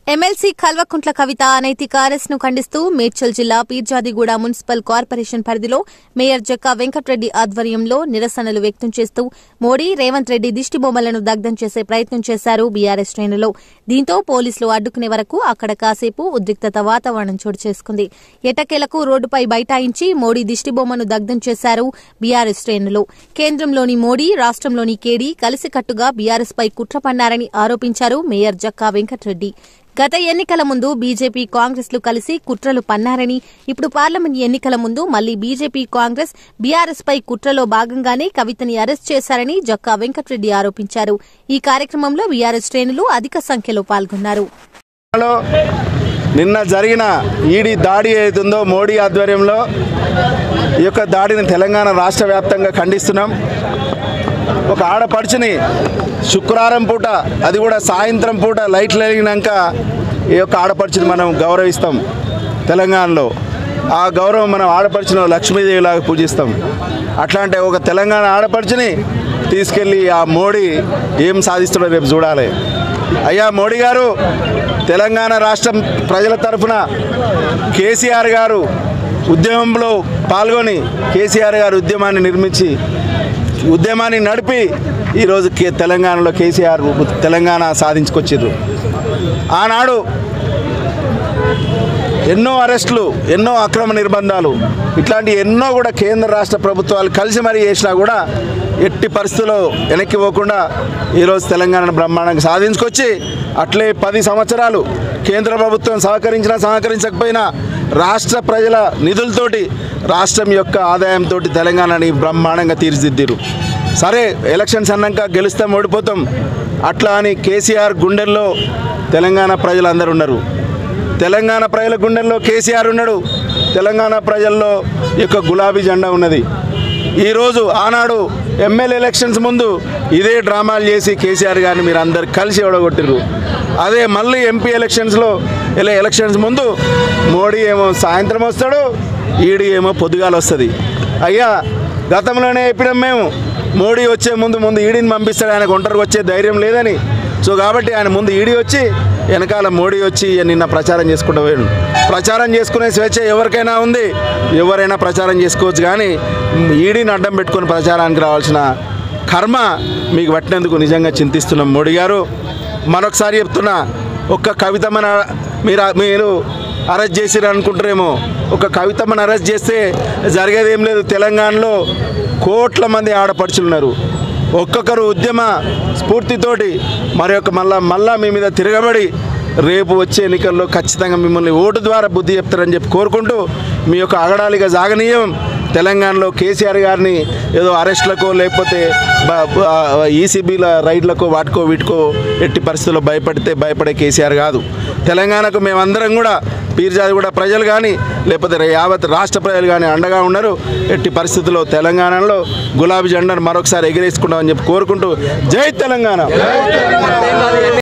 MLC Kalvakuntla Kavitha అనైతిక అరెస్ట్ను ఖండిస్తూ మేడ్చల్ జిల్లా Peerzadiguda municipal corporation పరిధిలో మేయర్ జక్కా వెంకట్రెడ్డి ఆధ్వర్యంలో నిరసనలు వ్యక్తం చేస్తూ మోడీ రేవంత్ రెడ్డి దిష్టిబొమ్మలను దగ్ధం చేసే ప్రయత్నం చేశారు బీఆర్ఎస్ శ్రేణులు. దీంతో పోలీసులు అడ్డుకునే వరకు అక్కడ కాసేపు ఉద్రిక్తత వాతావరణం చోటు చేసుకుంది. ఎట్టకేలకు రోడ్డుపై బైఠాయించి మోడీ దిష్టిబొమ్మను దగ్ధం చేశారు బీఆర్ఎస్ శ్రేణులు. కేంద్రంలోని మోడీ, రాష్ట్రంలోని కేడీ కలిసికట్టుగా బీఆర్ఎస్ పై కుట్ర పన్నారని ఆరోపించారు మేయర్ జక్కా వెంకట్రెడ్డి. గత ఎన్నికల ముందు బీజేపీ, కాంగ్రెస్లు కలిసి కుట్రలు పన్నారని, ఇప్పుడు పార్లమెంట్ ఎన్నికల ముందు మళ్లీ బీజేపీ, కాంగ్రెస్, బీఆర్ఎస్ పై కుట్రలో భాగంగానే కవితని అరెస్ట్ చేశారని జక్కా వెంకట్రెడ్డి ఆరోపించారు. ఈ కార్యక్రమంలో బీఆర్ఎస్ శ్రేణులు అధిక సంఖ్యలో పాల్గొన్నారు. నిన్న జరిగిన ఈడీ దాడి ఏదైతుందో మోడీ ఆధ్వర్యంలో ఈ యొక్క దాడిని తెలంగాణ రాష్ట్ర వ్యాప్తంగా ఖండిస్తున్నాం. ఒక ఆడపడుచుని శుక్రవారం పూట, అది కూడా సాయంత్రం పూట లైట్లు వెలిగినాక ఈ యొక్క ఆడపడుచుని మనం గౌరవిస్తాం. తెలంగాణలో ఆ గౌరవం మనం ఆడపడుచును లక్ష్మీదేవిలాగా పూజిస్తాం. అట్లాంటి ఒక తెలంగాణ ఆడపడుచుని తీసుకెళ్ళి ఆ మోడీ ఏం సాధిస్తాడో రేపు చూడాలి. అయ్యా మోడీ గారు, తెలంగాణ రాష్ట్రం ప్రజల తరఫున కేసీఆర్ గారు ఉద్యమంలో పాల్గొని కేసీఆర్ గారు ఉద్యమాన్ని నడిపి ఈరోజు తెలంగాణలో కేసీఆర్ తెలంగాణ సాధించుకొచ్చారు. ఆనాడు ఎన్నో అరెస్టులు, ఎన్నో అక్రమ నిర్బంధాలు, ఇట్లాంటి ఎన్నో కూడా కేంద్ర రాష్ట్ర ప్రభుత్వాలు కలిసి మరీ చేసినా కూడా ఎట్టి పరిస్థితుల్లో వెనక్కి పోకుండా ఈరోజు తెలంగాణను బ్రహ్మాండంగా సాధించుకొచ్చి అట్లే 10 సంవత్సరాలు కేంద్ర ప్రభుత్వం సహకరించకపోయినా రాష్ట్ర ప్రజల నిధులతోటి, రాష్ట్రం యొక్క ఆదాయంతో తెలంగాణని బ్రహ్మాండంగా తీర్చిదిద్దారు. సరే, ఎలక్షన్స్ అన్నాక గెలుస్తాం, ఓడిపోతాం అట్లా అని కేసీఆర్ గుండెల్లో తెలంగాణ ప్రజలందరూ ఉన్నారు. తెలంగాణ ప్రజల గుండెల్లో కేసీఆర్ ఉన్నాడు. తెలంగాణ ప్రజల్లో యొక్క గులాబీ జెండా ఉన్నది. ఈరోజు ఆనాడు ఎమ్మెల్యే ఎలక్షన్స్ ముందు ఇదే డ్రామాలు చేసి కేసీఆర్ గారిని మీరు అందరు కలిసి ఓడగొట్టిర్రు. అదే మళ్ళీ ఎంపీ ఎలక్షన్స్ ముందు మోడీ ఏమో సాయంత్రం వస్తాడు, ఈడీ ఏమో పొద్దుగాల వస్తుంది. అయ్యా, గతంలోనే చెప్పినాం మేము, మోడీ వచ్చే ముందు ఈడీని పంపిస్తాడు, ఆయనకు ఒంటరికి వచ్చే ధైర్యం లేదని. సో కాబట్టి ఆయన ముందు ఈడీ వచ్చి, వెనకాల మోడీ వచ్చి నిన్న ప్రచారం చేసుకుంటూ పోయాడు. ప్రచారం చేసుకునే స్వేచ్ఛ ఎవరికైనా ఉంది, ఎవరైనా ప్రచారం చేసుకోవచ్చు. కానీ ఈడీని అడ్డం పెట్టుకుని ప్రచారానికి రావాల్సిన కర్మ మీకు పట్టినందుకు నిజంగా చింతిస్తున్నాం. మోడీ గారు, మరొకసారి చెప్తున్నా, ఒక్క కవితమ్మని మీరు అరెస్ట్ చేసిరు అనుకుంటారేమో. ఒక కవితమ్మని అరెస్ట్ చేస్తే జరిగేది ఏం లేదు. తెలంగాణలో కోట్ల మంది ఆడపడుచులు ఉన్నారు. ఒక్కొక్కరు ఉద్యమ స్ఫూర్తితోటి మళ్ళా మీ మీద తిరగబడి రేపు వచ్చే ఎన్నికల్లో ఖచ్చితంగా మిమ్మల్ని ఓటు ద్వారా బుద్ధి చెప్తారని చెప్పి కోరుకుంటూ మీ యొక్క అగడాలిగా సాగనీయం. తెలంగాణలో కేసీఆర్ గారిని ఏదో అరెస్టులకో లేకపోతే ఈసీబీల రైడ్లకో వీటికో ఎట్టి పరిస్థితుల్లో భయపడే కేసీఆర్ కాదు. తెలంగాణకు మేమందరం కూడా పీర్జాదిగూడ ప్రజలు కానీ లేకపోతే యావత్ రాష్ట్ర ప్రజలు కానీ అండగా ఉన్నారు. ఎట్టి పరిస్థితుల్లో తెలంగాణలో గులాబీ జెండాను మరొకసారి ఎగిరేసుకుంటామని చెప్పి కోరుకుంటూ జై తెలంగాణ.